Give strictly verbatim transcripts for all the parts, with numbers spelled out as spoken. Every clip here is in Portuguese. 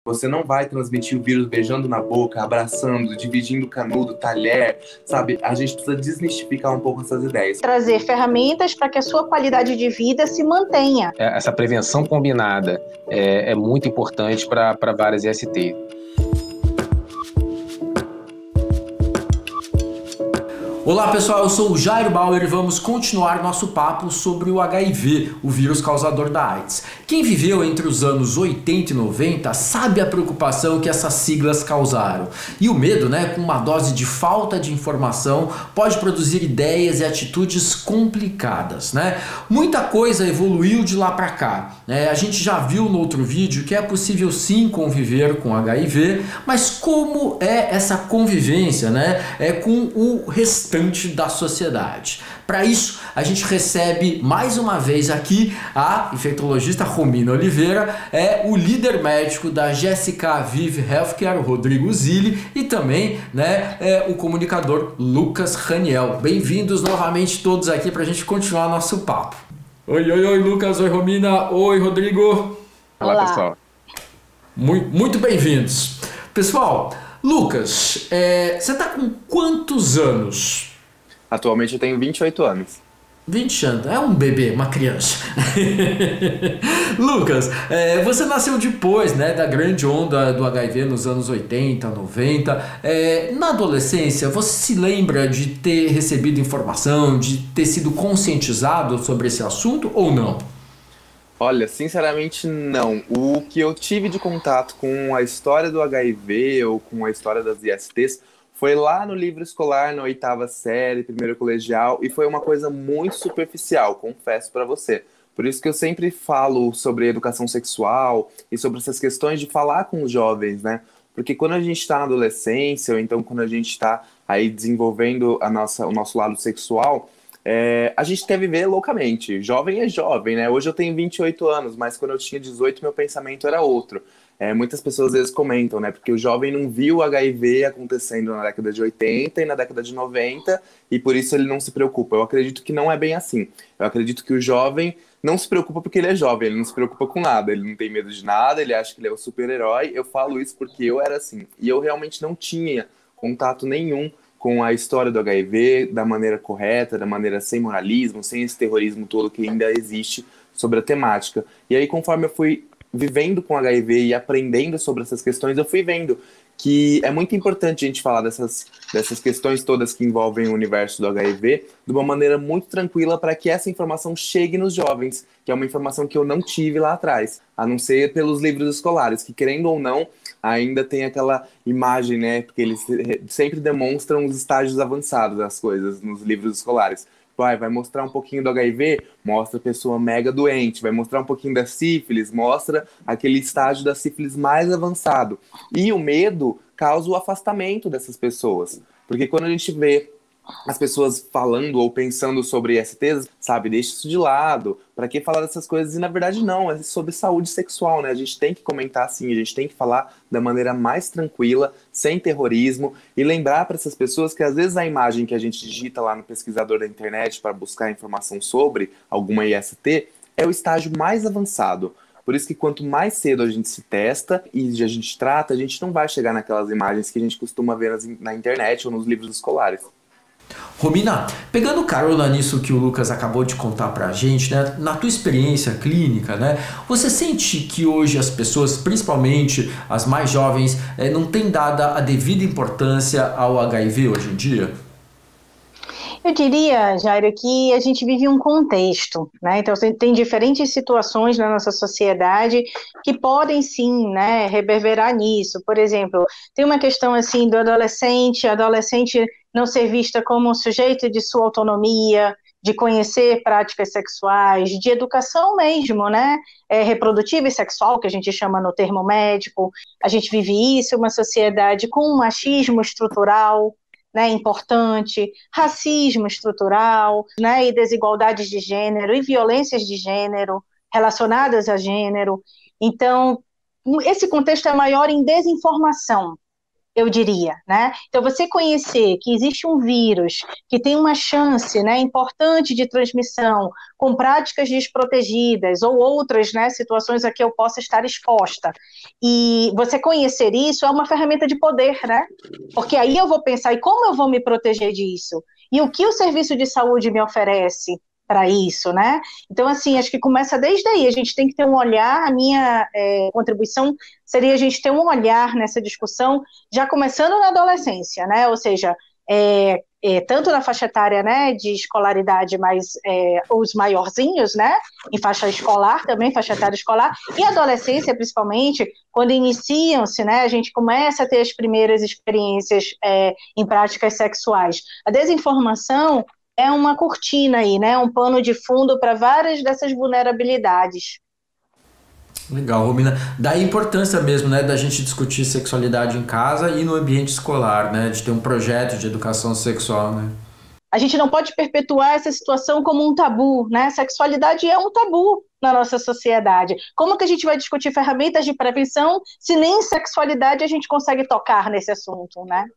Você não vai transmitir o vírus beijando na boca, abraçando, dividindo canudo, talher, sabe? A gente precisa desmistificar um pouco essas ideias. Trazer ferramentas para que a sua qualidade de vida se mantenha. Essa prevenção combinada é, é muito importante para várias I S T. Olá pessoal, eu sou o Jairo Bauer e vamos continuar nosso papo sobre o H I V, o vírus causador da AIDS. Quem viveu entre os anos oitenta e noventa sabe a preocupação que essas siglas causaram. E o medo, né, com uma dose de falta de informação, pode produzir ideias e atitudes complicadas, né? Muita coisa evoluiu de lá para cá, né? A gente já viu no outro vídeo que é possível sim conviver com H I V, mas como é essa convivência, né, é com o restante da sociedade. Para isso, a gente recebe mais uma vez aqui a infectologista Romina Oliveira, é o líder médico da G S K Vive Healthcare, Rodrigo Zilli, e também, né, é o comunicador Lucas Raniel. Bem-vindos novamente todos aqui para a gente continuar nosso papo. Oi, oi, oi, Lucas, oi, Romina, oi, Rodrigo. Olá, Olá. pessoal. Muito, muito bem-vindos. Pessoal, Lucas, é, você está com quantos anos? Atualmente eu tenho vinte e oito anos. vinte anos, é um bebê, uma criança. Lucas, é, você nasceu depois, né, da grande onda do H I V nos anos oitenta, noventa. É, na adolescência, você se lembra de ter recebido informação, de ter sido conscientizado sobre esse assunto ou não? Olha, sinceramente não. O que eu tive de contato com a história do H I V ou com a história das I S Ts foi lá no livro escolar, na oitava série, primeiro colegial, e foi uma coisa muito superficial, confesso para você. Por isso que eu sempre falo sobre educação sexual e sobre essas questões de falar com os jovens, né? Porque quando a gente está na adolescência, ou então quando a gente está aí desenvolvendo a nossa, o nosso lado sexual, É, a gente quer viver loucamente. Jovem é jovem, né? Hoje eu tenho vinte e oito anos, mas quando eu tinha dezoito, meu pensamento era outro. É, muitas pessoas às vezes comentam, né? Porque o jovem não viu o H I V acontecendo na década de oitenta e na década de noventa, e por isso ele não se preocupa. Eu acredito que não é bem assim. Eu acredito que o jovem não se preocupa porque ele é jovem, ele não se preocupa com nada, ele não tem medo de nada, ele acha que ele é o super-herói. Eu falo isso porque eu era assim. E eu realmente não tinha contato nenhum com a história do H I V, da maneira correta, da maneira sem moralismo, sem esse terrorismo todo que ainda existe sobre a temática. E aí, conforme eu fui vivendo com H I V e aprendendo sobre essas questões, eu fui vendo que é muito importante a gente falar dessas, dessas questões todas que envolvem o universo do H I V de uma maneira muito tranquila para que essa informação chegue nos jovens, que é uma informação que eu não tive lá atrás, a não ser pelos livros escolares, que querendo ou não, ainda tem aquela imagem, né, porque eles sempre demonstram os estágios avançados das coisas nos livros escolares. Vai, vai mostrar um pouquinho do H I V, mostra a pessoa mega doente. Vai mostrar um pouquinho da sífilis, mostra aquele estágio da sífilis mais avançado. E o medo causa o afastamento dessas pessoas. Porque quando a gente vê as pessoas falando ou pensando sobre I S Ts, sabe, deixa isso de lado, pra que falar dessas coisas? E na verdade não, é sobre saúde sexual, né? A gente tem que comentar sim, a gente tem que falar da maneira mais tranquila, sem terrorismo, e lembrar para essas pessoas que às vezes a imagem que a gente digita lá no pesquisador da internet para buscar informação sobre alguma I S T é o estágio mais avançado. Por isso que quanto mais cedo a gente se testa e a gente trata, a gente não vai chegar naquelas imagens que a gente costuma ver nas, na internet ou nos livros escolares. Romina, pegando carona nisso que o Lucas acabou de contar pra gente, né, na tua experiência clínica, né, você sente que hoje as pessoas, principalmente as mais jovens, é, não têm dado a devida importância ao H I V hoje em dia? Eu diria, Jairo, que a gente vive um contexto, né? Então, tem diferentes situações na nossa sociedade que podem, sim, né, reverberar nisso. Por exemplo, tem uma questão, assim, do adolescente, adolescente não ser vista como um sujeito de sua autonomia, de conhecer práticas sexuais, de educação mesmo, né, é, reprodutiva e sexual, que a gente chama no termo médico. A gente vive isso, uma sociedade com um machismo estrutural, né, importante, racismo estrutural, né, e desigualdades de gênero e violências de gênero relacionadas a gênero. Então, esse contexto é maior em desinformação, eu diria, né? Então, você conhecer que existe um vírus que tem uma chance, né, importante de transmissão, com práticas desprotegidas ou outras, né, situações a que eu possa estar exposta, e você conhecer isso é uma ferramenta de poder, né? Porque aí eu vou pensar, e como eu vou me proteger disso? E o que o serviço de saúde me oferece para isso, né? Então, assim, acho que começa desde aí, a gente tem que ter um olhar, a minha é, contribuição seria a gente ter um olhar nessa discussão, já começando na adolescência, né? Ou seja, é, é, tanto na faixa etária, né, de escolaridade, mas é, os maiorzinhos, né, em faixa escolar também, faixa etária escolar, e adolescência, principalmente, quando iniciam-se, né, a gente começa a ter as primeiras experiências é, em práticas sexuais. A desinformação é uma cortina aí, né? Um pano de fundo para várias dessas vulnerabilidades. Legal, Romina. Daí a importância mesmo, né, da gente discutir sexualidade em casa e no ambiente escolar, né? De ter um projeto de educação sexual, né? A gente não pode perpetuar essa situação como um tabu, né? Sexualidade é um tabu na nossa sociedade. Como que a gente vai discutir ferramentas de prevenção se nem sexualidade a gente consegue tocar nesse assunto, né?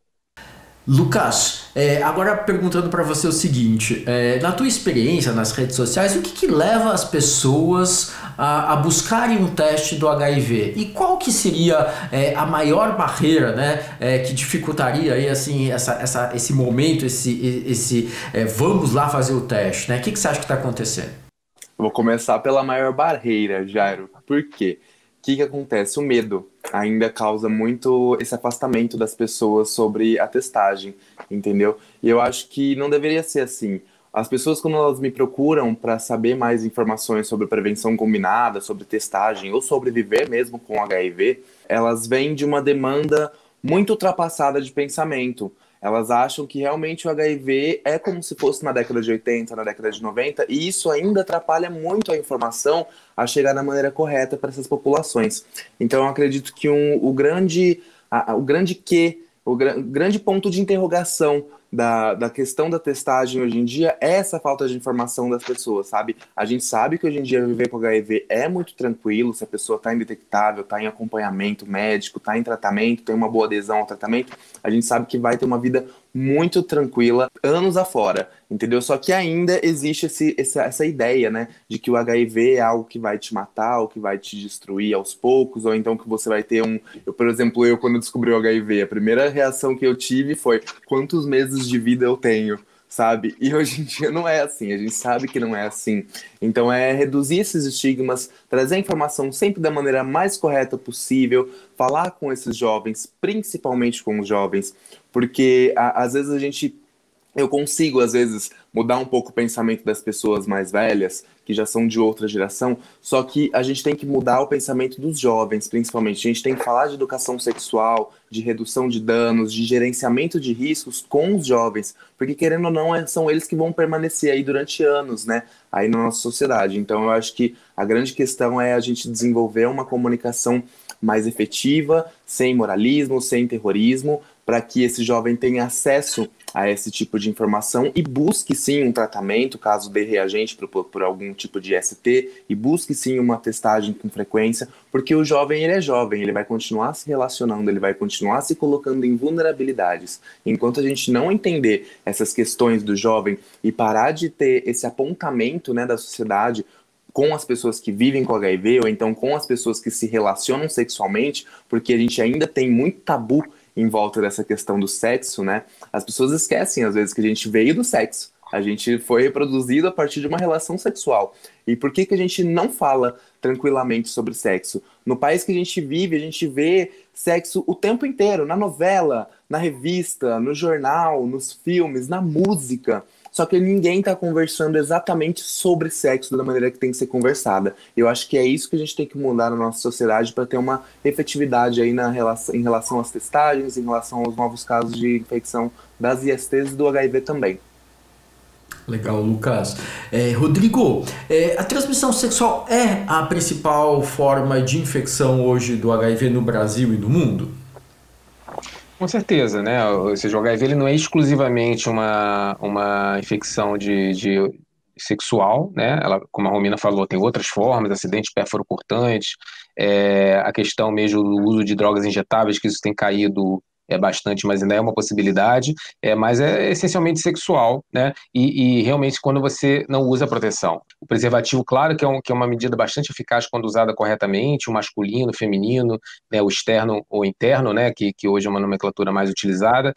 Lucas, é, agora perguntando para você o seguinte, é, na tua experiência nas redes sociais, o que, que leva as pessoas a, a buscarem um teste do H I V? E qual que seria é, a maior barreira, né, é, que dificultaria aí, assim, essa, essa, esse momento, esse, esse é, vamos lá fazer o teste, né? O que, que você acha que está acontecendo? Eu vou começar pela maior barreira, Jairo. Por quê? O que, que acontece? O medo ainda causa muito esse afastamento das pessoas sobre a testagem, entendeu? E eu acho que não deveria ser assim. As pessoas, quando elas me procuram para saber mais informações sobre prevenção combinada, sobre testagem ou sobre viver mesmo com H I V, elas vêm de uma demanda muito ultrapassada de pensamento. Elas acham que realmente o H I V é como se fosse na década de oitenta, na década de noventa, e isso ainda atrapalha muito a informação a chegar da maneira correta para essas populações. Então eu acredito que um, o grande, a, o grande que, o gra, grande ponto de interrogação da, da questão da testagem hoje em dia é essa falta de informação das pessoas, sabe? A gente sabe que hoje em dia viver com H I V é muito tranquilo, se a pessoa está indetectável, está em acompanhamento médico, está em tratamento, tem uma boa adesão ao tratamento, a gente sabe que vai ter uma vida muito tranquila, anos afora, entendeu? Só que ainda existe esse, essa, essa ideia, né, de que o H I V é algo que vai te matar, ou que vai te destruir aos poucos, ou então que você vai ter um... Eu, por exemplo, eu quando descobri o H I V, a primeira reação que eu tive foi quantos meses de vida eu tenho, sabe? E hoje em dia não é assim, a gente sabe que não é assim. Então é reduzir esses estigmas, trazer a informação sempre da maneira mais correta possível, falar com esses jovens, principalmente com os jovens, porque a, às vezes a gente, eu consigo às vezes mudar um pouco o pensamento das pessoas mais velhas, que já são de outra geração, só que a gente tem que mudar o pensamento dos jovens, principalmente. A gente tem que falar de educação sexual, de redução de danos, de gerenciamento de riscos com os jovens, porque querendo ou não, são eles que vão permanecer aí durante anos, né, aí na nossa sociedade. Então eu acho que a grande questão é a gente desenvolver uma comunicação mais efetiva, sem moralismo, sem terrorismo, para que esse jovem tenha acesso a esse tipo de informação e busque sim um tratamento, caso dê reagente por, por algum tipo de S T, e busque sim uma testagem com frequência, porque o jovem, ele é jovem, ele vai continuar se relacionando, ele vai continuar se colocando em vulnerabilidades. Enquanto a gente não entender essas questões do jovem e parar de ter esse apontamento, né, da sociedade com as pessoas que vivem com H I V, ou então com as pessoas que se relacionam sexualmente, porque a gente ainda tem muito tabu em volta dessa questão do sexo, né? As pessoas esquecem, às vezes, que a gente veio do sexo. A gente foi reproduzido a partir de uma relação sexual. E por que que a gente não fala tranquilamente sobre sexo? No país que a gente vive, a gente vê sexo o tempo inteiro, na novela, na revista, no jornal, nos filmes, na música. Só que ninguém está conversando exatamente sobre sexo da maneira que tem que ser conversada. Eu acho que é isso que a gente tem que mudar na nossa sociedade para ter uma efetividade aí na relação, em relação às testagens, em relação aos novos casos de infecção das I S Ts e do H I V também. Legal, Lucas. É, Rodrigo, é, a transmissão sexual é a principal forma de infecção hoje do H I V no Brasil e no mundo? Com certeza, né? Ou seja, o H I V ele não é exclusivamente uma, uma infecção de, de sexual, né? Ela, como a Romina falou, tem outras formas, acidentes pérfuro-cortantes, é, a questão mesmo do uso de drogas injetáveis, que isso tem caído é bastante, mas ainda é uma possibilidade, é, mas é essencialmente sexual, né? E, e realmente quando você não usa proteção. O preservativo, claro que é, um, que é uma medida bastante eficaz quando usada corretamente, o masculino, o feminino, né, o externo ou interno, né, que, que hoje é uma nomenclatura mais utilizada,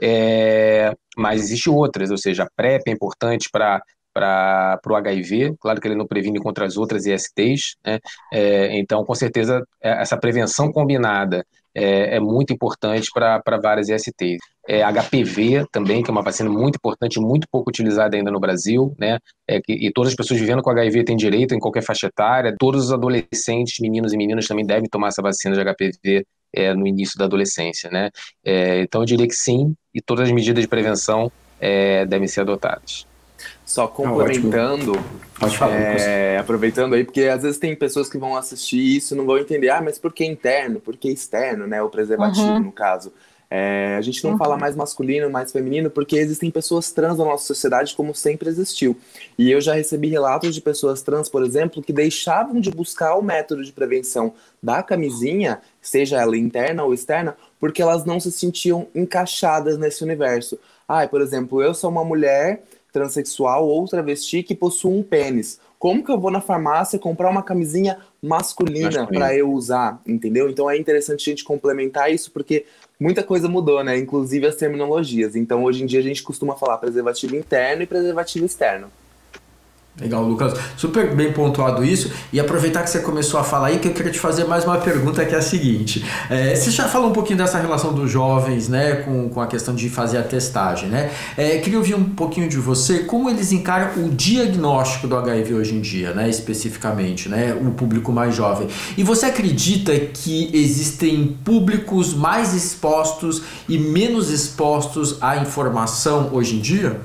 é, mas existem outras, ou seja, a PrEP é importante para para o H I V, claro que ele não previne contra as outras I S Ts, né? É, então, com certeza, essa prevenção combinada é, é muito importante para várias I S Ts. É, H P V também, que é uma vacina muito importante, muito pouco utilizada ainda no Brasil, né? É, que, e todas as pessoas vivendo com H I V têm direito em qualquer faixa etária, todos os adolescentes, meninos e meninas também devem tomar essa vacina de H P V é, no início da adolescência, né? É, então, eu diria que sim, e todas as medidas de prevenção é, devem ser adotadas. Só complementando, ah, falar, é, aproveitando aí, porque às vezes tem pessoas que vão assistir isso e não vão entender, ah, mas por que interno? Por que externo, né? O preservativo, uhum. no caso. É, a gente não uhum. fala mais masculino, mais feminino, porque existem pessoas trans na nossa sociedade como sempre existiu. E eu já recebi relatos de pessoas trans, por exemplo, que deixavam de buscar o método de prevenção da camisinha, seja ela interna ou externa, porque elas não se sentiam encaixadas nesse universo. Ah, por exemplo, eu sou uma mulher transexual ou travesti que possui um pênis. Como que eu vou na farmácia comprar uma camisinha masculina para eu usar, entendeu? Então é interessante a gente complementar isso, porque muita coisa mudou, né? Inclusive as terminologias. Então hoje em dia a gente costuma falar preservativo interno e preservativo externo. Legal, Lucas. Super bem pontuado isso. E aproveitar que você começou a falar aí, que eu queria te fazer mais uma pergunta, que é a seguinte. É, você já falou um pouquinho dessa relação dos jovens, né, com, com a questão de fazer a testagem, né? É, queria ouvir um pouquinho de você, como eles encaram o diagnóstico do H I V hoje em dia, né, especificamente, né, o público mais jovem. E você acredita que existem públicos mais expostos e menos expostos à informação hoje em dia?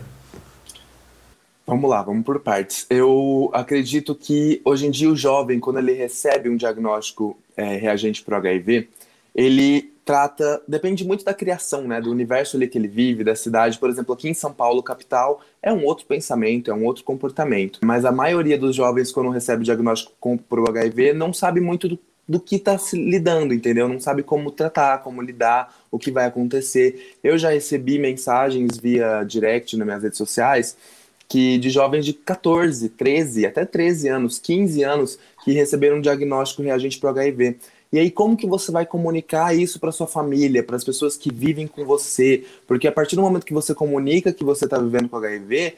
Vamos lá, vamos por partes. Eu acredito que hoje em dia o jovem, quando ele recebe um diagnóstico é, reagente para o H I V, ele trata, depende muito da criação, né, do universo ali que ele vive, da cidade. Por exemplo, aqui em São Paulo, capital, é um outro pensamento, é um outro comportamento. Mas a maioria dos jovens, quando recebe o diagnóstico para o H I V, não sabe muito do, do que está se lidando, entendeu? Não sabe como tratar, como lidar, o que vai acontecer. Eu já recebi mensagens via direct nas minhas redes sociais, que de jovens de catorze, treze, até treze anos, quinze anos, que receberam um diagnóstico reagente para o H I V. E aí, como que você vai comunicar isso para sua família, para as pessoas que vivem com você? Porque a partir do momento que você comunica que você está vivendo com H I V,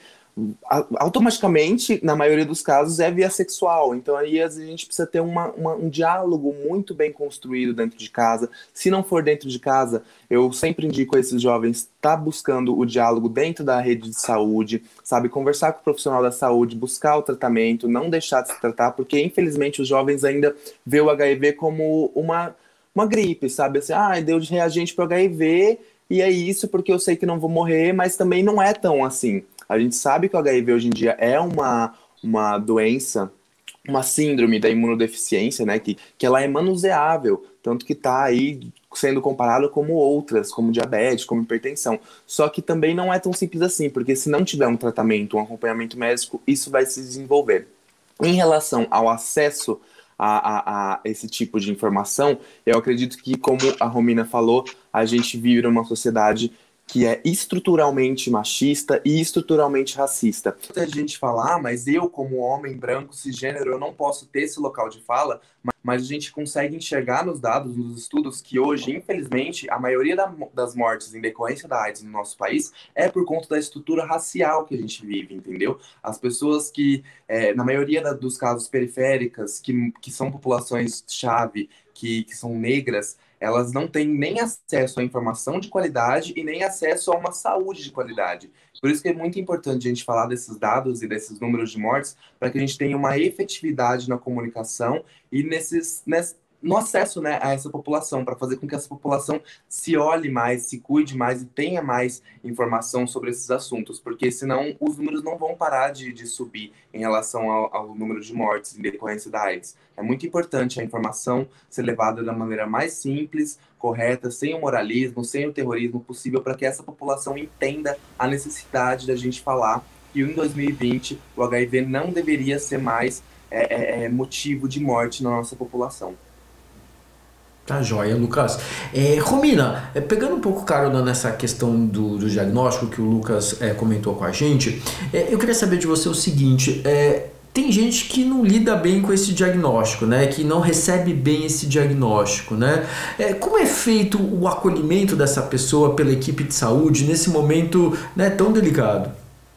automaticamente, na maioria dos casos, é via sexual. Então aí a gente precisa ter uma, uma, um diálogo muito bem construído dentro de casa. Se não for dentro de casa, eu sempre indico a esses jovens estar tá buscando o diálogo dentro da rede de saúde, sabe, conversar com o profissional da saúde, buscar o tratamento, não deixar de se tratar, porque infelizmente os jovens ainda vê o H I V como uma, uma gripe, sabe, assim, ah, deu de reagente para o H I V e é isso porque eu sei que não vou morrer, mas também não é tão assim. A gente sabe que o H I V hoje em dia é uma, uma doença, uma síndrome da imunodeficiência, né, que, que ela é manuseável, tanto que está aí sendo comparado como outras, como diabetes, como hipertensão. Só que também não é tão simples assim, porque se não tiver um tratamento, um acompanhamento médico, isso vai se desenvolver. Em relação ao acesso a, a, a esse tipo de informação, eu acredito que, como a Romina falou, a gente vive numa sociedade que é estruturalmente machista e estruturalmente racista. Muita gente fala, ah, mas eu, como homem branco, cisgênero, eu não posso ter esse local de fala, mas a gente consegue enxergar nos dados, nos estudos, que hoje, infelizmente, a maioria da, das mortes em decorrência da AIDS no nosso país é por conta da estrutura racial que a gente vive, entendeu? As pessoas que, é, na maioria da, dos casos periféricas, que, que são populações-chave, que, que são negras, elas não têm nem acesso à informação de qualidade e nem acesso a uma saúde de qualidade. Por isso que é muito importante a gente falar desses dados e desses números de mortes, para que a gente tenha uma efetividade na comunicação e nesses, nesse, no acesso, né, a essa população, para fazer com que essa população se olhe mais, se cuide mais e tenha mais informação sobre esses assuntos, porque senão os números não vão parar de, de subir em relação ao, ao número de mortes em decorrência da AIDS. É muito importante a informação ser levada da maneira mais simples, correta, sem o moralismo, sem o terrorismo possível, para que essa população entenda a necessidade da gente falar que em dois mil e vinte o H I V não deveria ser mais é, é, motivo de morte na nossa população. Tá joia, Lucas. É, Romina, é, pegando um pouco carona nessa questão do, do diagnóstico que o Lucas é, comentou com a gente, é, eu queria saber de você o seguinte, é, tem gente que não lida bem com esse diagnóstico, né? Que não recebe bem esse diagnóstico, né? É, como é feito o acolhimento dessa pessoa pela equipe de saúde nesse momento, né, tão delicado?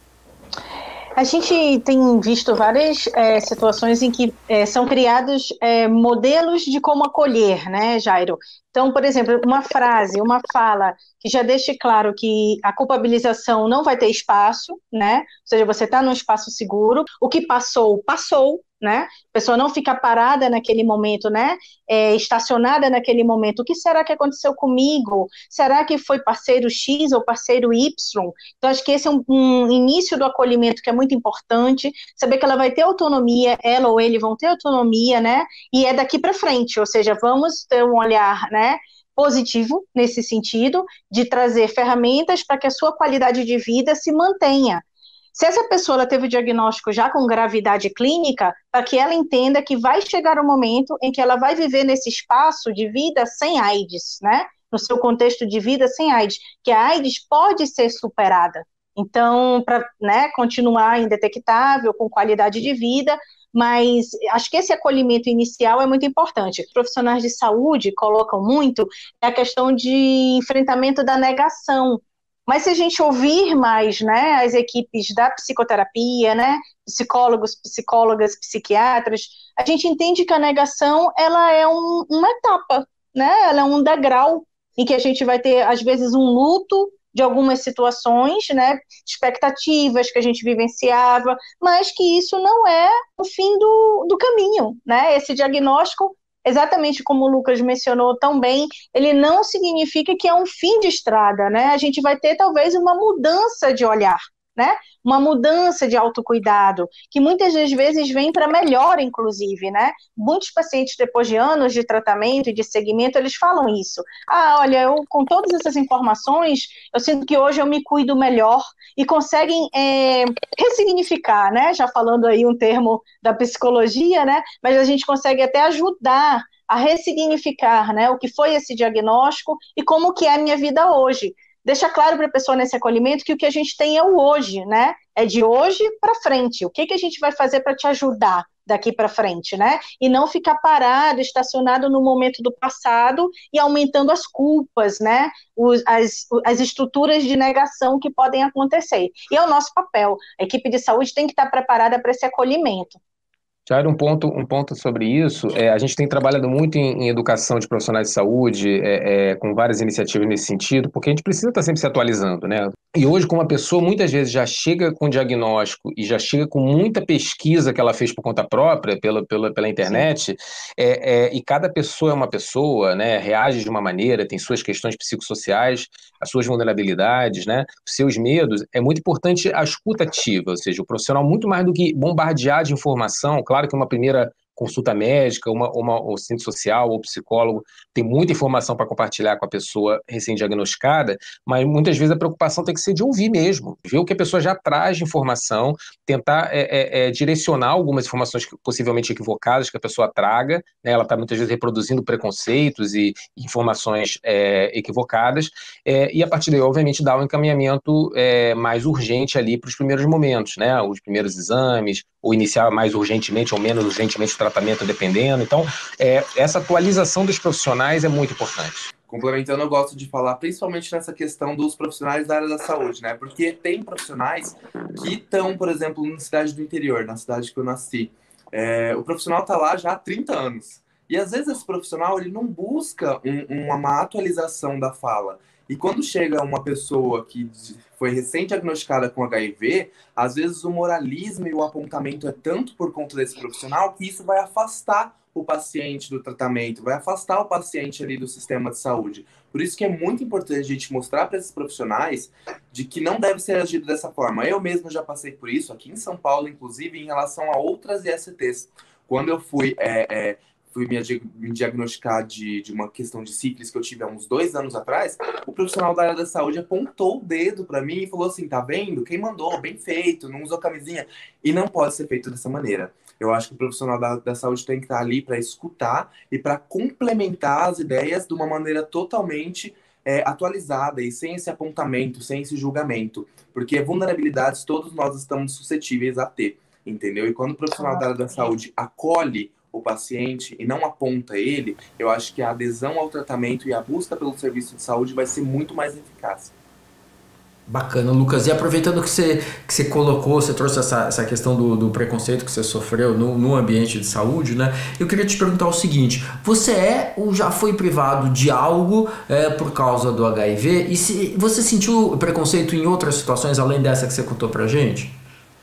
A gente tem visto várias é, situações em que é, são criados é, modelos de como acolher, né, Jairo? Então, por exemplo, uma frase, uma fala que já deixe claro que a culpabilização não vai ter espaço, né? Ou seja, você está num espaço seguro, o que passou, passou, né? A pessoa não fica parada naquele momento, né? É, estacionada naquele momento. O que será que aconteceu comigo? Será que foi parceiro X ou parceiro Y? Então, acho que esse é um, um início do acolhimento que é muito importante, saber que ela vai ter autonomia, ela ou ele vão ter autonomia, né? E é daqui para frente, ou seja, vamos ter um olhar, né, positivo nesse sentido, de trazer ferramentas para que a sua qualidade de vida se mantenha. Se essa pessoa ela teve o diagnóstico já com gravidade clínica, para que ela entenda que vai chegar um momento em que ela vai viver nesse espaço de vida sem AIDS, né? No seu contexto de vida sem AIDS, que a AIDS pode ser superada. Então, para, né, continuar indetectável, com qualidade de vida, mas acho que esse acolhimento inicial é muito importante. Os profissionais de saúde colocam muito a questão de enfrentamento da negação. Mas se a gente ouvir mais, né, as equipes da psicoterapia, né, psicólogos, psicólogas, psiquiatras, a gente entende que a negação ela é um, uma etapa, né, ela é um degrau em que a gente vai ter, às vezes, um luto de algumas situações, né, expectativas que a gente vivenciava, mas que isso não é o fim do, do caminho, né, esse diagnóstico, exatamente como o Lucas mencionou tão bem, ele não significa que é um fim de estrada, né, a gente vai ter talvez uma mudança de olhar, né, uma mudança de autocuidado, que muitas das vezes vem para melhor, inclusive, né, muitos pacientes depois de anos de tratamento e de segmento, eles falam isso, ah, olha, eu com todas essas informações, eu sinto que hoje eu me cuido melhor, e conseguem é, ressignificar, né, já falando aí um termo da psicologia, né, mas a gente consegue até ajudar a ressignificar, né, o que foi esse diagnóstico e como que é a minha vida hoje. Deixa claro para a pessoa nesse acolhimento que o que a gente tem é o hoje, né? É de hoje para frente. O que, que a gente vai fazer para te ajudar daqui para frente, né? E não ficar parado, estacionado no momento do passado e aumentando as culpas, né? Os, as, as estruturas de negação que podem acontecer. E é o nosso papel. A equipe de saúde tem que estar preparada para esse acolhimento. Jair, um ponto, um ponto sobre isso, é, a gente tem trabalhado muito em, em educação de profissionais de saúde, é, é, com várias iniciativas nesse sentido, porque a gente precisa estar sempre se atualizando, né? E hoje, como a pessoa muitas vezes já chega com diagnóstico e já chega com muita pesquisa que ela fez por conta própria, pela, pela, pela internet, é, é, e cada pessoa é uma pessoa, né? Reage de uma maneira, tem suas questões psicossociais, as suas vulnerabilidades, né? Os seus medos, é muito importante a escuta ativa, ou seja, o profissional muito mais do que bombardear de informação. Claro que uma primeira consulta médica, uma, uma, ou assistente social ou psicólogo tem muita informação para compartilhar com a pessoa recém-diagnosticada, mas muitas vezes a preocupação tem que ser de ouvir mesmo, ver o que a pessoa já traz de informação, tentar é, é, é, direcionar algumas informações possivelmente equivocadas que a pessoa traga, né? Ela está muitas vezes reproduzindo preconceitos e informações é, equivocadas, é, e a partir daí, obviamente, dar um encaminhamento é, mais urgente ali para os primeiros momentos, né? Os primeiros exames, ou iniciar mais urgentemente ou menos urgentemente o tratamento, dependendo. Então, é, essa atualização dos profissionais é muito importante. Complementando, eu gosto de falar principalmente nessa questão dos profissionais da área da saúde, né? Porque tem profissionais que estão, por exemplo, na cidade do interior, na cidade que eu nasci. É, o profissional está lá já há trinta anos. E às vezes esse profissional ele não busca um, uma atualização da fala. E quando chega uma pessoa que foi recém-diagnosticada com H I V, às vezes o moralismo e o apontamento é tanto por conta desse profissional que isso vai afastar o paciente do tratamento, vai afastar o paciente ali do sistema de saúde. Por isso que é muito importante a gente mostrar para esses profissionais de que não deve ser agido dessa forma. Eu mesmo já passei por isso aqui em São Paulo, inclusive em relação a outras I S Ts. Quando eu fui... É, é, fui me, dia- me diagnosticar de, de uma questão de sífilis que eu tive há uns dois anos atrás, o profissional da área da saúde apontou o dedo para mim e falou assim, tá vendo? Quem mandou? Bem feito, não usou camisinha. E não pode ser feito dessa maneira. Eu acho que o profissional da, da saúde tem que estar ali para escutar e para complementar as ideias de uma maneira totalmente é, atualizada e sem esse apontamento, sem esse julgamento. Porque vulnerabilidades todos nós estamos suscetíveis a ter, entendeu? E quando o profissional da área da saúde acolhe o paciente e não aponta ele, eu acho que a adesão ao tratamento e a busca pelo serviço de saúde vai ser muito mais eficaz. Bacana, Lucas. E aproveitando que você, que você colocou, você trouxe essa, essa questão do, do preconceito que você sofreu no, no ambiente de saúde, né? Eu queria te perguntar o seguinte: você é ou já foi privado de algo é, por causa do H I V? E se você sentiu preconceito em outras situações além dessa que você contou pra gente?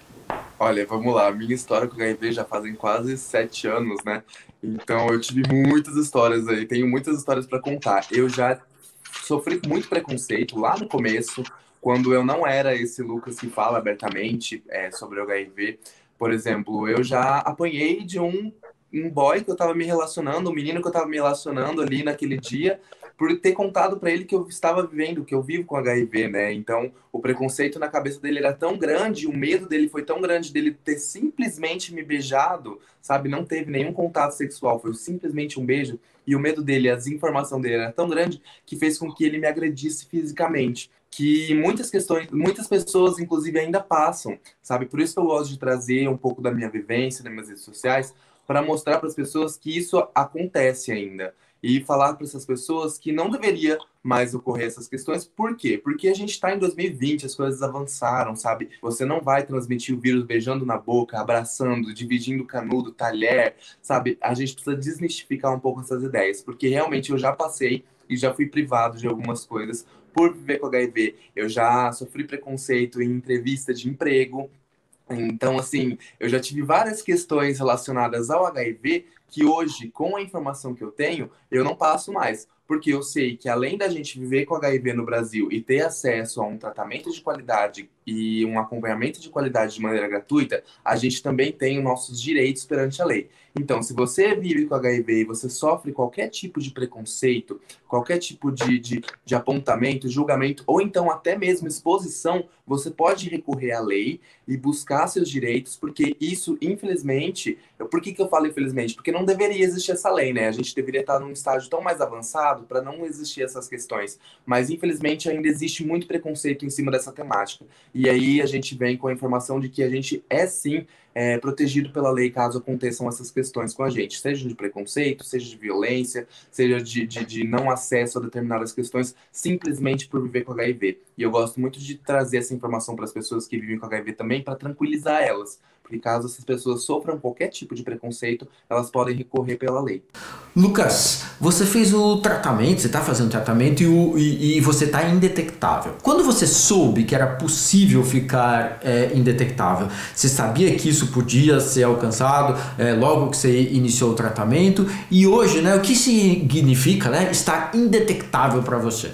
Olha, vamos lá. A minha história com o H I V já fazem quase sete anos, né? Então eu tive muitas histórias aí, tenho muitas histórias para contar. Eu já sofri muito preconceito lá no começo, quando eu não era esse Lucas que fala abertamente é, sobre o H I V. Por exemplo, eu já apanhei de um, um boy que eu tava me relacionando, um menino que eu tava me relacionando ali naquele dia, por ter contado para ele que eu estava vivendo, que eu vivo com H I V, né? Então, o preconceito na cabeça dele era tão grande, o medo dele foi tão grande dele ter simplesmente me beijado, sabe? Não teve nenhum contato sexual, foi simplesmente um beijo. E o medo dele, as informações dele era tão grande que fez com que ele me agredisse fisicamente. Que muitas questões, muitas pessoas, inclusive, ainda passam, sabe? Por isso que eu gosto de trazer um pouco da minha vivência nas minhas redes sociais, para mostrar para as pessoas que isso acontece ainda. E falar para essas pessoas que não deveria mais ocorrer essas questões. Por quê? Porque a gente está em dois mil e vinte, as coisas avançaram, sabe? Você não vai transmitir o vírus beijando na boca, abraçando, dividindo canudo, talher, sabe? A gente precisa desmistificar um pouco essas ideias, porque realmente eu já passei e já fui privado de algumas coisas por viver com H I V. Eu já sofri preconceito em entrevista de emprego. Então, assim, eu já tive várias questões relacionadas ao H I V que hoje, com a informação que eu tenho, eu não passo mais. Porque eu sei que além da gente viver com H I V no Brasil e ter acesso a um tratamento de qualidade e um acompanhamento de qualidade de maneira gratuita, a gente também tem os nossos direitos perante a lei. Então, se você vive com H I V e você sofre qualquer tipo de preconceito, qualquer tipo de, de, de apontamento, julgamento, ou então até mesmo exposição, você pode recorrer à lei e buscar seus direitos, porque isso, infelizmente, por que que eu falo infelizmente? Porque não deveria existir essa lei, né? A gente deveria estar num estágio tão mais avançado para não existir essas questões. Mas, infelizmente, ainda existe muito preconceito em cima dessa temática. E aí a gente vem com a informação de que a gente é, sim, é, protegido pela lei caso aconteçam essas questões com a gente, seja de preconceito, seja de violência, seja de, de, de não acesso a determinadas questões, simplesmente por viver com H I V. E eu gosto muito de trazer essa informação para as pessoas que vivem com H I V também, para tranquilizar elas, porque caso essas pessoas sofram qualquer tipo de preconceito, elas podem recorrer pela lei. Lucas, você fez o tratamento, você está fazendo tratamento e, o, e, e você está indetectável. Quando você soube que era possível ficar é, indetectável, você sabia que isso podia ser alcançado é, logo que você iniciou o tratamento? E hoje, né, o que significa, né, estar indetectável para você?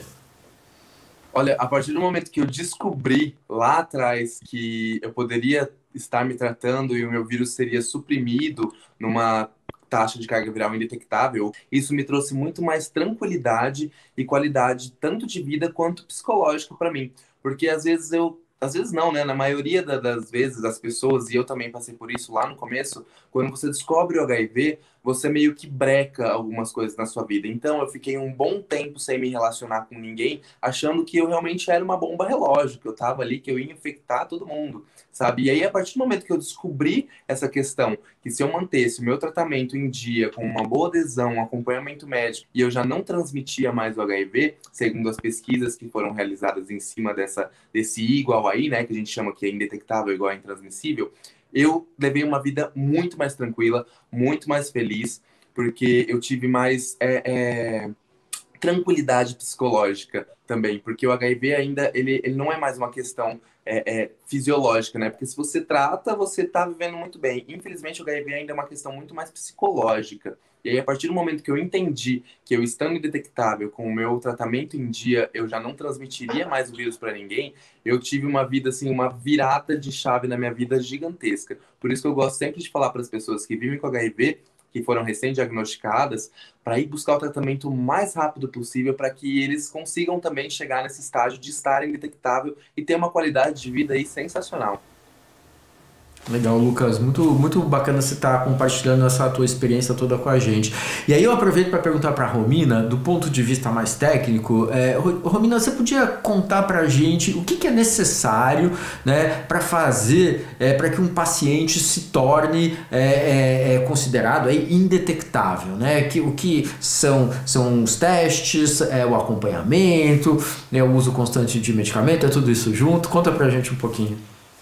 Olha, a partir do momento que eu descobri lá atrás que eu poderia estar me tratando e o meu vírus seria suprimido numa taxa de carga viral indetectável, isso me trouxe muito mais tranquilidade e qualidade, tanto de vida quanto psicológica para mim. Porque às vezes eu, às vezes não, né? Na maioria da, das vezes, as pessoas, e eu também passei por isso lá no começo, quando você descobre o H I V, você meio que breca algumas coisas na sua vida. Então eu fiquei um bom tempo sem me relacionar com ninguém, achando que eu realmente era uma bomba relógio, que eu tava ali, que eu ia infectar todo mundo, sabe? E aí, a partir do momento que eu descobri essa questão, que se eu mantesse o meu tratamento em dia, com uma boa adesão, um acompanhamento médico, e eu já não transmitia mais o H I V, segundo as pesquisas que foram realizadas em cima dessa, desse I igual a I, né, que a gente chama que é indetectável igual a intransmissível, eu levei uma vida muito mais tranquila, muito mais feliz, porque eu tive mais é, é, tranquilidade psicológica também, porque o H I V ainda, ele, ele não é mais uma questão é, é, fisiológica, né? Porque se você trata, você tá vivendo muito bem. Infelizmente, o H I V ainda é uma questão muito mais psicológica. E aí, a partir do momento que eu entendi que eu estando indetectável, com o meu tratamento em dia, eu já não transmitiria mais o vírus para ninguém, eu tive uma vida, assim, uma virada de chave na minha vida gigantesca. Por isso que eu gosto sempre de falar para as pessoas que vivem com H I V, que foram recém-diagnosticadas, para ir buscar o tratamento o mais rápido possível para que eles consigam também chegar nesse estágio de estar indetectável e ter uma qualidade de vida aí sensacional. Legal, Lucas. Muito, muito bacana você estar compartilhando essa tua experiência toda com a gente. E aí eu aproveito para perguntar para a Romina, do ponto de vista mais técnico, é, Romina, você podia contar para a gente o que, que é necessário, né, para fazer, é, para que um paciente se torne é, é, é considerado aí indetectável, né? Que, o que são, são os testes, é, o acompanhamento, é, o uso constante de medicamento, é tudo isso junto? Conta para a gente um pouquinho.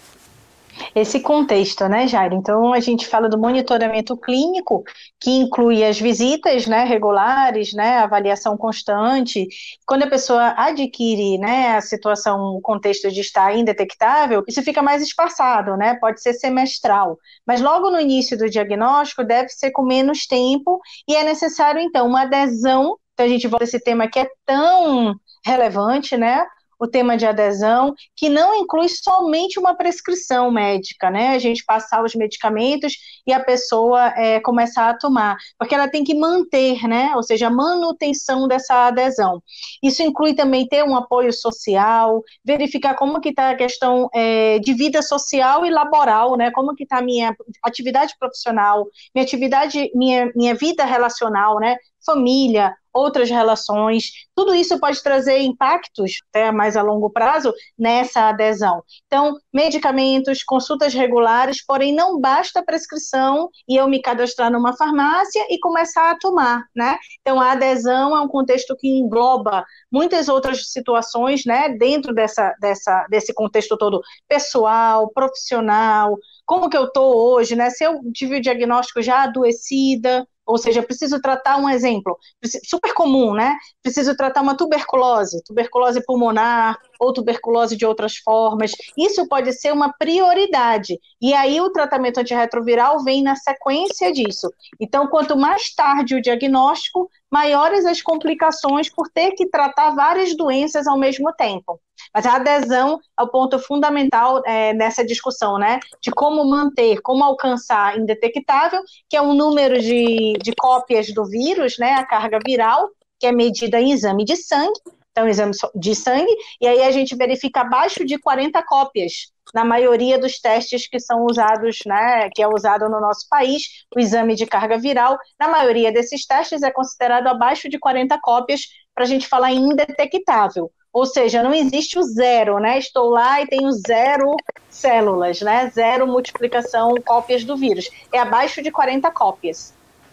Esse contexto, né, Jairo? Então, a gente fala do monitoramento clínico, que inclui as visitas, né, regulares, né, avaliação constante. Quando a pessoa adquire, né, a situação, o contexto de estar indetectável, isso fica mais espaçado, né, pode ser semestral. Mas logo no início do diagnóstico, deve ser com menos tempo e é necessário, então, uma adesão. Então, a gente volta a esse tema que é tão relevante, né, o tema de adesão, que não inclui somente uma prescrição médica, né, a gente passar os medicamentos e a pessoa é, começar a tomar, porque ela tem que manter, né, ou seja, a manutenção dessa adesão. Isso inclui também ter um apoio social, verificar como que está a questão é, de vida social e laboral, né, como que está a minha atividade profissional, minha atividade, minha, minha vida relacional, né, família, outras relações, tudo isso pode trazer impactos, até mais a longo prazo, nessa adesão. Então, medicamentos, consultas regulares, porém não basta a prescrição e eu me cadastrar numa farmácia e começar a tomar, né? Então, a adesão é um contexto que engloba muitas outras situações, né, dentro dessa, dessa, desse contexto todo pessoal, profissional, como que eu estou hoje, né? Se eu tive o diagnóstico já adoecida, ou seja, preciso tratar um exemplo, super comum, né? Preciso tratar uma tuberculose, tuberculose pulmonar ou tuberculose de outras formas. Isso pode ser uma prioridade. E aí o tratamento antirretroviral vem na sequência disso. Então, quanto mais tarde o diagnóstico, maiores as complicações por ter que tratar várias doenças ao mesmo tempo. Mas a adesão é o ponto fundamental é, nessa discussão, né? De como manter, como alcançar indetectável, que é um número de, de cópias do vírus, né? A carga viral, que é medida em exame de sangue, então exame de sangue, e aí a gente verifica abaixo de quarenta cópias, na maioria dos testes que são usados, né? Que é usado no nosso país, o exame de carga viral, na maioria desses testes é considerado abaixo de quarenta cópias para a gente falar em indetectável. Ou seja, não existe o zero, né? Estou lá e tenho zero células, né? Zero multiplicação, cópias do vírus. É abaixo de quarenta cópias.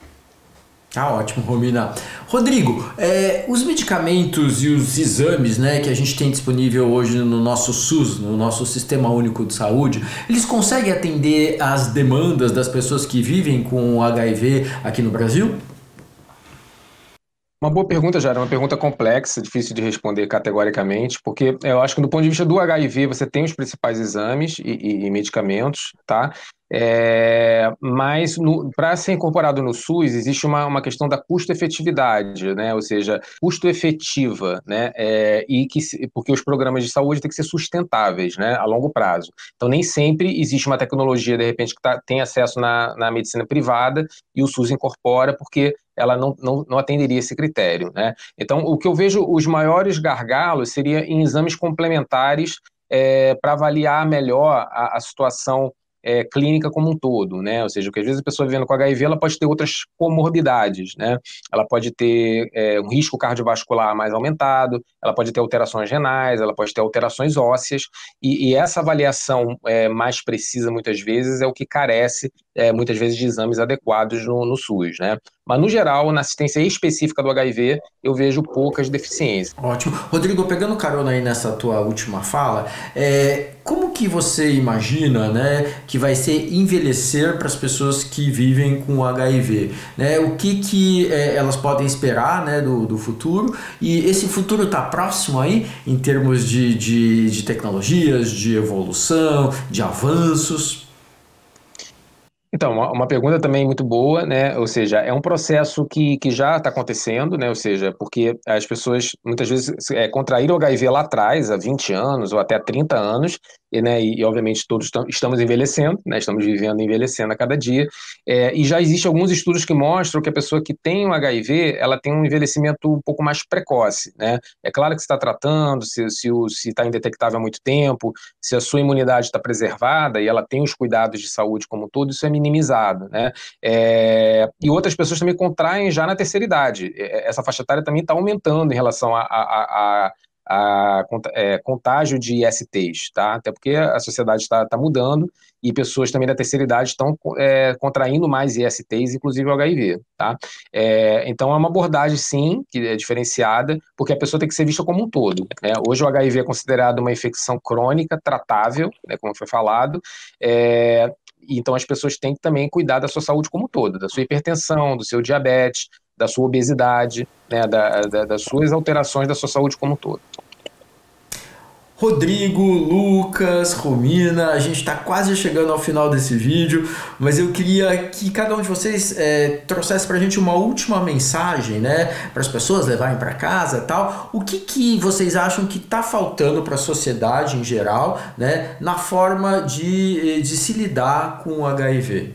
Ah, ótimo, Romina. Rodrigo, é, os medicamentos e os exames, né, que a gente tem disponível hoje no nosso SUS, no nosso Sistema Único de Saúde, eles conseguem atender às demandas das pessoas que vivem com H I V aqui no Brasil? Uma boa pergunta, Jair, uma pergunta complexa, difícil de responder categoricamente, porque eu acho que do ponto de vista do H I V você tem os principais exames e, e, e medicamentos, tá? É, mas para ser incorporado no SUS existe uma, uma questão da custo-efetividade, né? Ou seja, custo-efetiva, né? É, e que, porque os programas de saúde têm que ser sustentáveis, né? A longo prazo. Então nem sempre existe uma tecnologia, de repente, que tá, tem acesso na, na medicina privada e o SUS incorpora porque ela não, não, não atenderia esse critério, né? Então o que eu vejo os maiores gargalos seria em exames complementares é, para avaliar melhor a, a situação É, clínica como um todo, né? Ou seja, porque às vezes a pessoa vivendo com H I V, ela pode ter outras comorbidades, né? Ela pode ter é, um risco cardiovascular mais aumentado, ela pode ter alterações renais, ela pode ter alterações ósseas, e, e essa avaliação é, mais precisa, muitas vezes, é o que carece, é, muitas vezes, de exames adequados no, no SUS, né? Mas, no geral, na assistência específica do H I V, eu vejo poucas deficiências. Ótimo. Rodrigo, pegando carona aí nessa tua última fala, é, como que você imagina, né, que vai ser envelhecer para as pessoas que vivem com H I V? Né? O que, que é, elas podem esperar, né, do, do futuro? E esse futuro está próximo aí, em termos de, de, de tecnologias, de evolução, de avanços? Então, Então, uma, uma pergunta também muito boa, né? Ou seja, é um processo que, que já está acontecendo, né? Ou seja, porque as pessoas muitas vezes é, contraíram o H I V lá atrás, há vinte anos ou até trinta anos, e, né, e, e obviamente todos estamos envelhecendo, né? Estamos vivendo e envelhecendo a cada dia, é, e já existem alguns estudos que mostram que a pessoa que tem o H I V, ela tem um envelhecimento um pouco mais precoce, né? É claro que se está tratando, se está se, se tá indetectável há muito tempo, se a sua imunidade está preservada e ela tem os cuidados de saúde como um todo, isso é minimizado, né? É, e outras pessoas também contraem já na terceira idade. Essa faixa etária também está aumentando em relação a, a, a, a, a é, contágio de I S Ts, tá? Até porque a sociedade está tá mudando e pessoas também da terceira idade estão é, contraindo mais I S Ts, inclusive o H I V, tá? É, então é uma abordagem, sim, que é diferenciada, porque a pessoa tem que ser vista como um todo, né? Hoje o H I V é considerado uma infecção crônica, tratável, né, como foi falado, é, então as pessoas têm que também cuidar da sua saúde como um todo, da sua hipertensão, do seu diabetes, da sua obesidade, né, da, da, das suas alterações da sua saúde como um todo. Rodrigo, Lucas, Romina, a gente está quase chegando ao final desse vídeo, mas eu queria que cada um de vocês é, trouxesse para a gente uma última mensagem, né, para as pessoas levarem para casa e tal. O que, que vocês acham que está faltando para a sociedade em geral, né, na forma de, de se lidar com o H I V?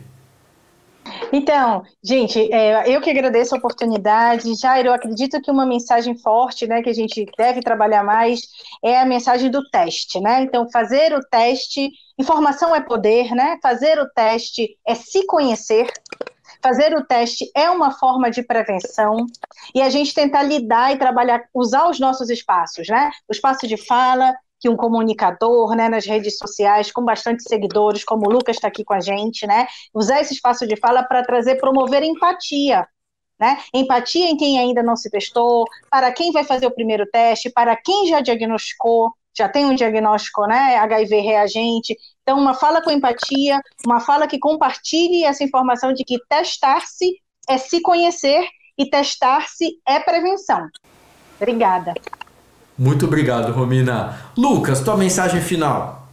Então, gente, é, eu que agradeço a oportunidade. Jair, eu acredito que uma mensagem forte, né, que a gente deve trabalhar mais, é a mensagem do teste, né? Então, fazer o teste, informação é poder, né? Fazer o teste é se conhecer. Fazer o teste é uma forma de prevenção e a gente tentar lidar e trabalhar, usar os nossos espaços, né? O espaço de fala, que um comunicador, né, nas redes sociais, com bastante seguidores, como o Lucas está aqui com a gente, né, usar esse espaço de fala para trazer, promover empatia, né, empatia em quem ainda não se testou, para quem vai fazer o primeiro teste, para quem já diagnosticou, já tem um diagnóstico, né, H I V reagente. Então, uma fala com empatia, uma fala que compartilhe essa informação de que testar-se é se conhecer e testar-se é prevenção. Obrigada. Muito obrigado, Romina. Lucas, tua mensagem final.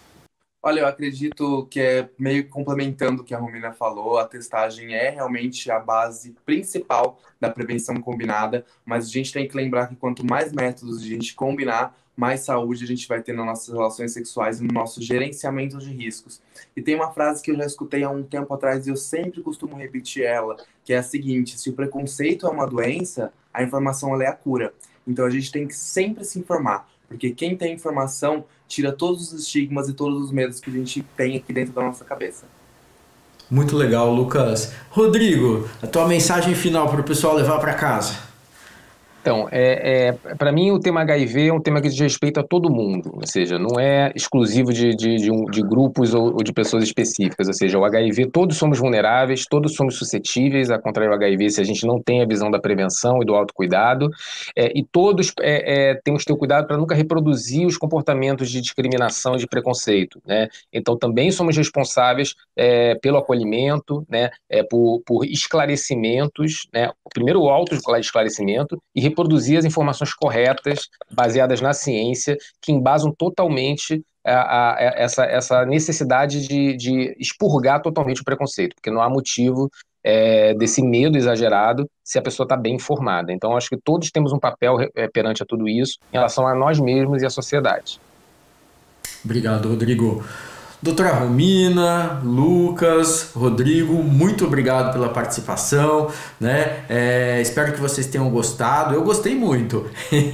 Olha, eu acredito que é meio complementando o que a Romina falou, a testagem é realmente a base principal da prevenção combinada, mas a gente tem que lembrar que quanto mais métodos a gente combinar, mais saúde a gente vai ter nas nossas relações sexuais e no nosso gerenciamento de riscos. E tem uma frase que eu já escutei há um tempo atrás e eu sempre costumo repetir ela, que é a seguinte: se o preconceito é uma doença, a informação ela é a cura. Então a gente tem que sempre se informar, porque quem tem informação tira todos os estigmas e todos os medos que a gente tem aqui dentro da nossa cabeça. Muito legal, Lucas. Rodrigo, a tua mensagem final para o pessoal levar para casa. Então, é, é, para mim o tema H I V é um tema que diz respeito a todo mundo, ou seja, não é exclusivo de, de, de, um, de grupos ou, ou de pessoas específicas, ou seja, o H I V, todos somos vulneráveis, todos somos suscetíveis a contrair o H I V se a gente não tem a visão da prevenção e do autocuidado, é, e todos é, é, temos que ter o cuidado para nunca reproduzir os comportamentos de discriminação e de preconceito, né? Então também somos responsáveis é, pelo acolhimento, né, é, por, por esclarecimentos, né, primeiro o auto-esclarecimento e reproduzir as informações corretas, baseadas na ciência, que embasam totalmente a, a, a essa, essa necessidade de, de expurgar totalmente o preconceito, porque não há motivo é, desse medo exagerado se a pessoa está bem informada. Então, acho que todos temos um papel é, perante a tudo isso em relação a nós mesmos e à sociedade. Obrigado, Rodrigo. Doutora Romina, Lucas, Rodrigo, muito obrigado pela participação, né? É, espero que vocês tenham gostado. Eu gostei muito.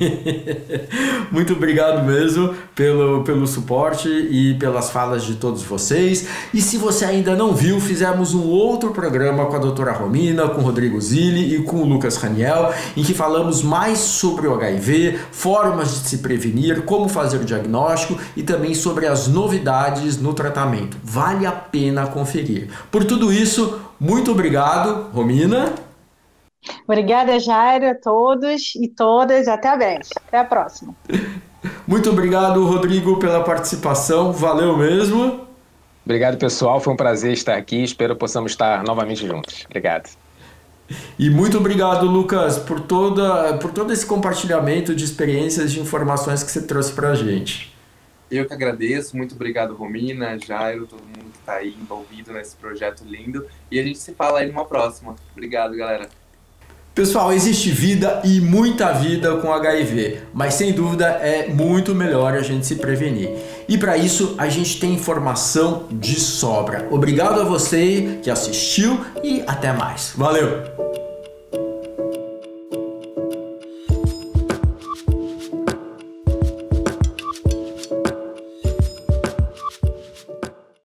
Muito obrigado mesmo pelo, pelo suporte e pelas falas de todos vocês. E se você ainda não viu, fizemos um outro programa com a doutora Romina, com o Rodrigo Zilli e com o Lucas Raniel, em que falamos mais sobre o H I V, formas de se prevenir, como fazer o diagnóstico e também sobre as novidades no tratamento. Vale a pena conferir. Por tudo isso, muito obrigado, Romina. Obrigada, Jairo, a todos e todas. Até breve. Até a próxima. Muito obrigado, Rodrigo, pela participação. Valeu mesmo. Obrigado, pessoal. Foi um prazer estar aqui. Espero que possamos estar novamente juntos. Obrigado. E muito obrigado, Lucas, por, toda, por todo esse compartilhamento de experiências, de informações que você trouxe para a gente. Eu que agradeço, muito obrigado, Romina, Jairo, todo mundo que está aí envolvido nesse projeto lindo. E a gente se fala aí numa próxima. Obrigado, galera. Pessoal, existe vida e muita vida com H I V, mas sem dúvida é muito melhor a gente se prevenir. E para isso a gente tem informação de sobra. Obrigado a você que assistiu e até mais. Valeu!